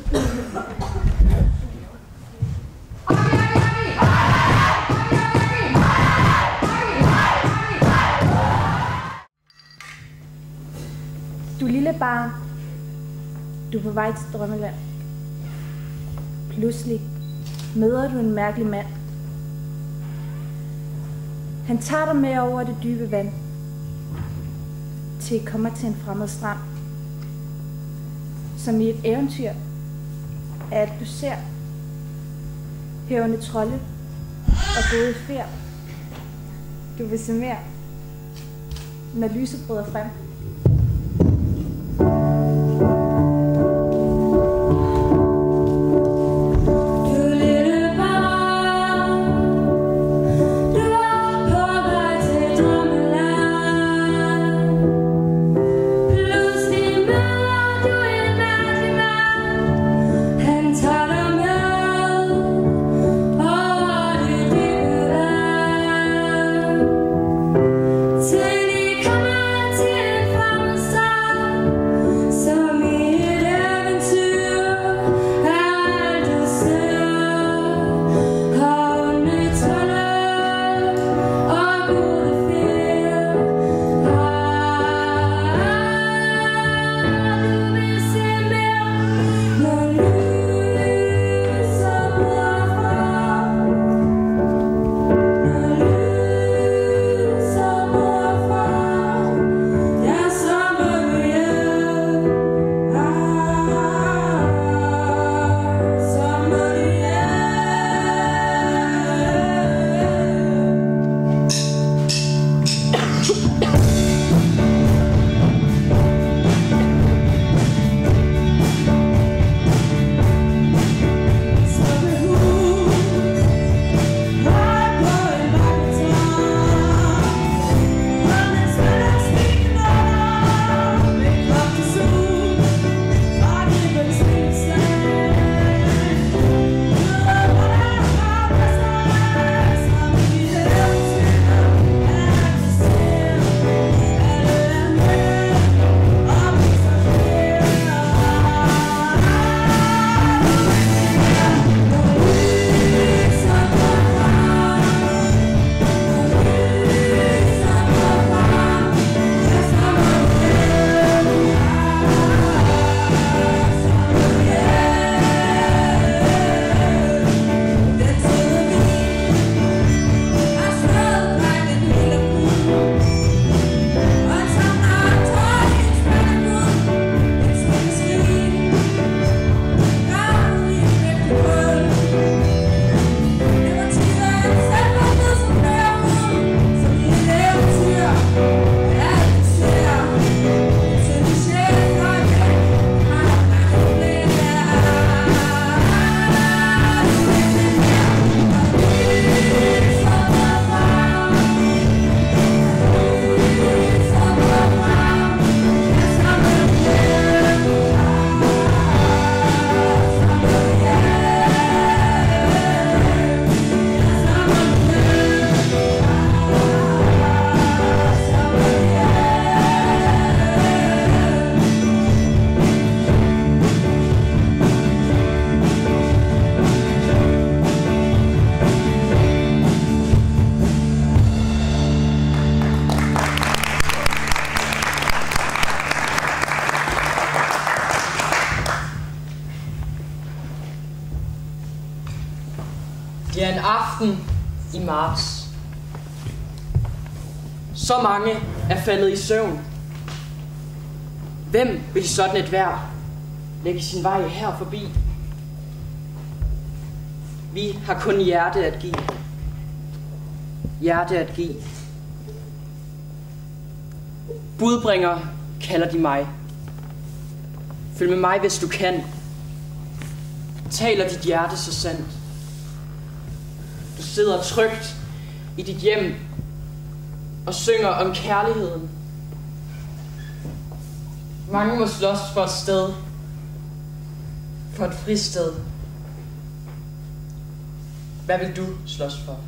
Du lille barn, du er på vej til drømmeland. Pludselig møder du en mærkelig mand. Han tager dig med over det dybe vand, til I kommer til en fremmed strand. Som i et eventyr er at du ser hævende trolde og gode fjer. Du vil se mere, når lyset bryder frem. Det er en aften i marts. Så mange er faldet i søvn. Hvem vil i sådan et vejr lægge sin vej her forbi? Vi har kun hjerte at give. Hjerte at give. Budbringer kalder de mig. Følg med mig, hvis du kan. Taler dit hjerte så sandt. Du sidder trygt i dit hjem og synger om kærligheden. Mange må slås for et sted, for et fristed. Hvad vil du slås for?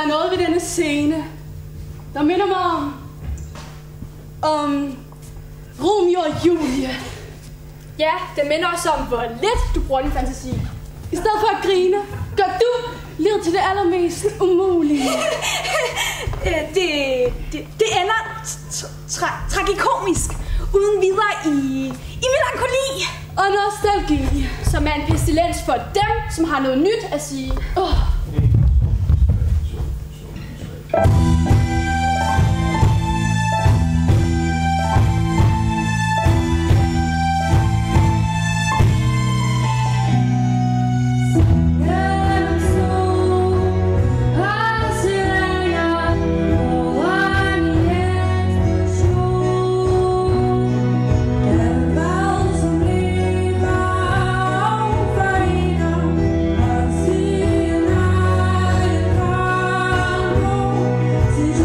er noget ved denne scene, der minder mig om Romeo og Julie. Ja, det minder også om, hvor lidt du bruger din fantasi. I stedet for at grine, gør du livet til det allermest umulige. Det ender tragikomisk, uden videre i melankoli. Og nostalgi. Som er en pestilens for dem, som har noget nyt at sige. Since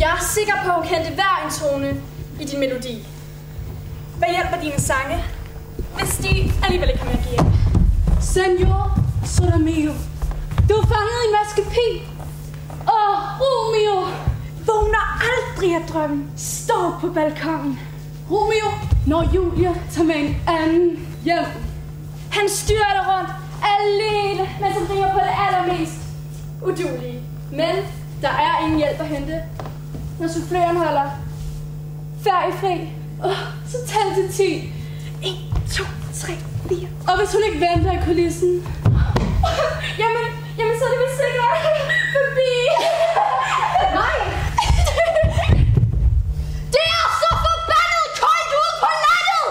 Jeg er sikker på, at hun kendte hver en tone i din melodi. Hvad hjælper dine sange, hvis de alligevel ikke kan magi? Senor Solamio, du er fanget i en maskepil. Romeo Vågner aldrig af drømmen. Står på balkongen. Romeo, når Julia tager med en anden hjem. Han styrter rundt alene, mens han driver på det allermest uduelige. Men der er ingen hjælp at hente, når souffløren holder færgefri. Så tæl til 10. 1, 2, 3, 4. Og hvis hun ikke venter i kulissen, Jamen så er det vist sikkert forbi. nej! Det er så forbandet koldt ude på landet!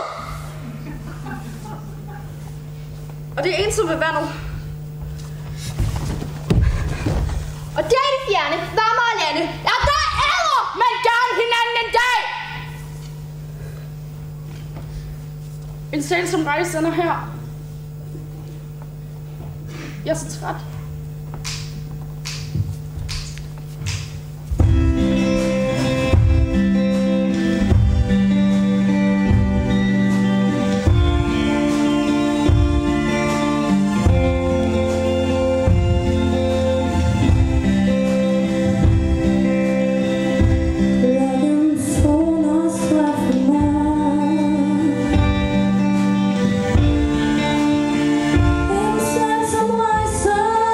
Og det er ensomt ved vandet. Og der i de fjerne, varmere lande, ja, der æder man gerne hinanden en dag! En sal som rejse ender her. Jeg er så træt. Som rejser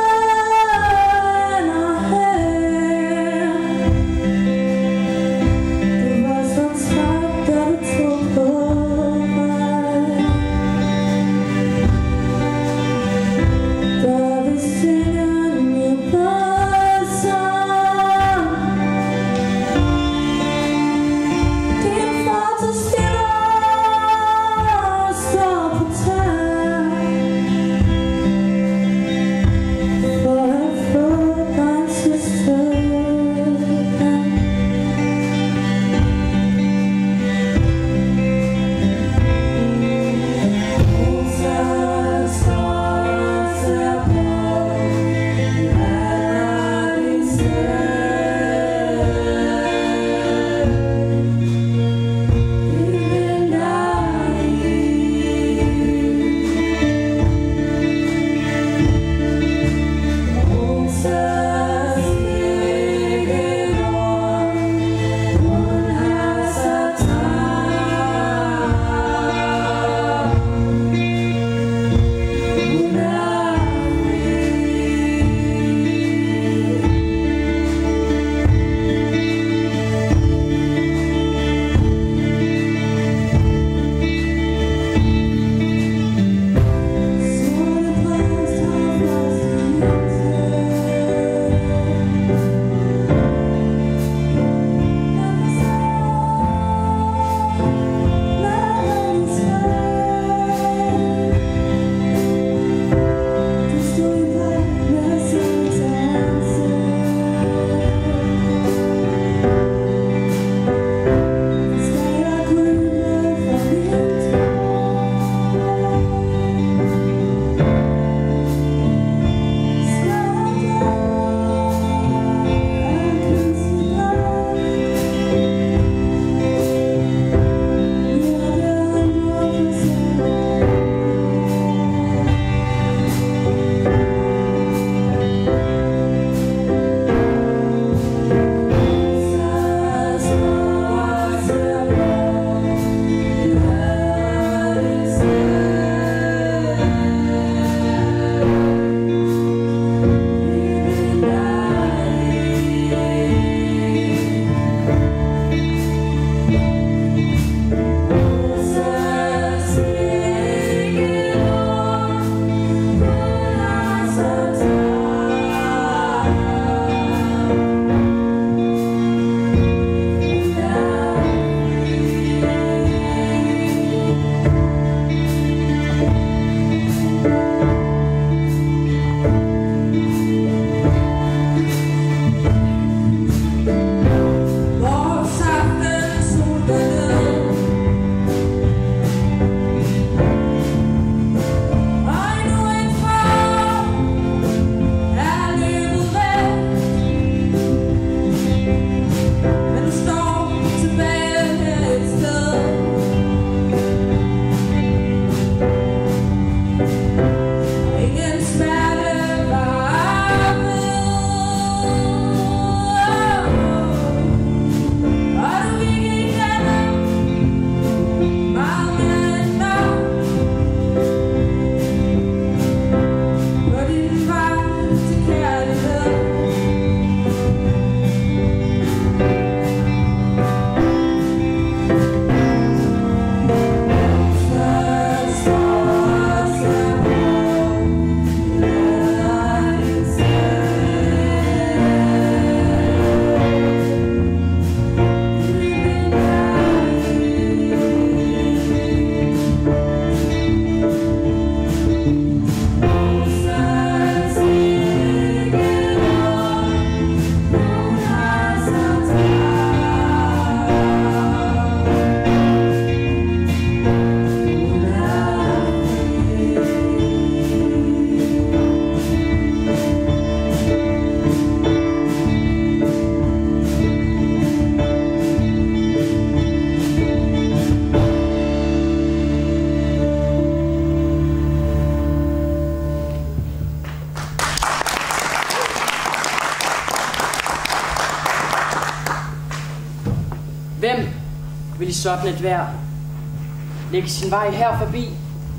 Hvem vil i sådan et vejr lægge sin vej her forbi?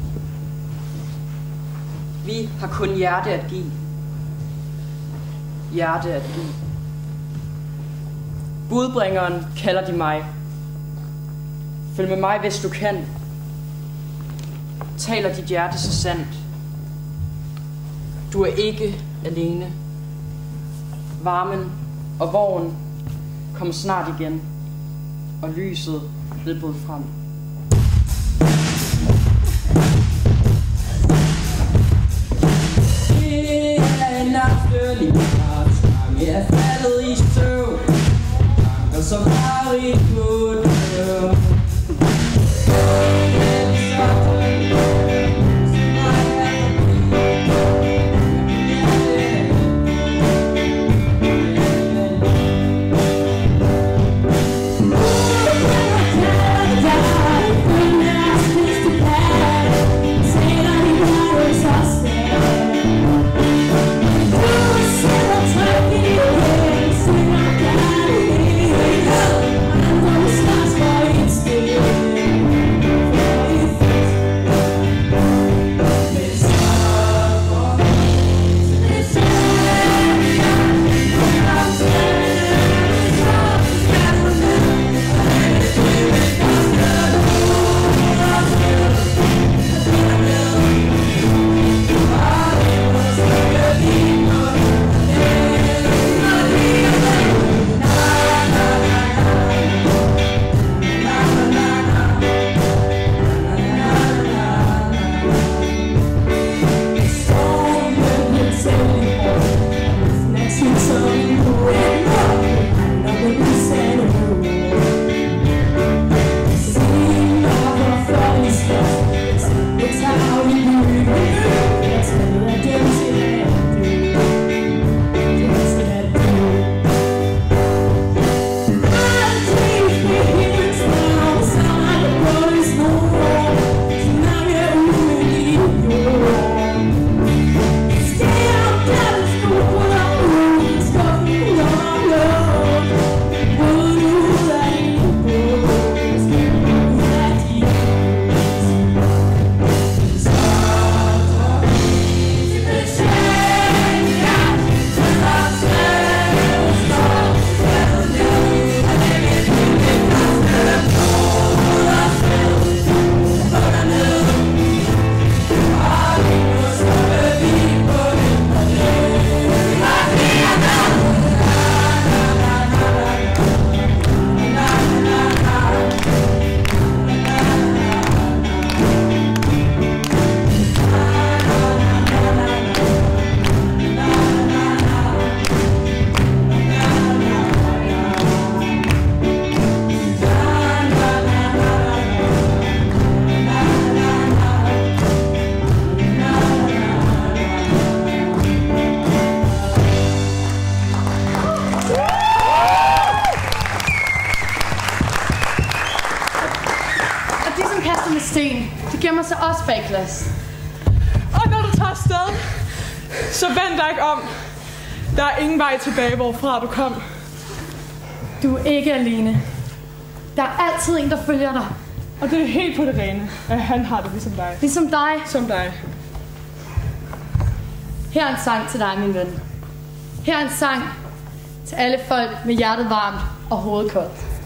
Vi har kun hjerte at give. Hjerte at give. Budbringeren kalder de mig. Følg med mig, hvis du kan. Taler dit hjerte så sandt. Du er ikke alene. Varmen og vågen kommer snart igen, og lyset vil bryde frem. Det er en aftenlig trang, jeg er faldet i søvn. Tanker som har i munden. It's sten, det gemmer sig også bag glas. Og når du tager afsted, så vend dig ikke om. Der er ingen vej tilbage, hvorfra du kom. Du er ikke alene. Der er altid en, der følger dig. Og det er helt på det rene, at han har det ligesom dig. Ligesom dig. Som dig. Her er en sang til dig, min ven. Her er en sang til alle folk med hjertet varmt og hovedet koldt.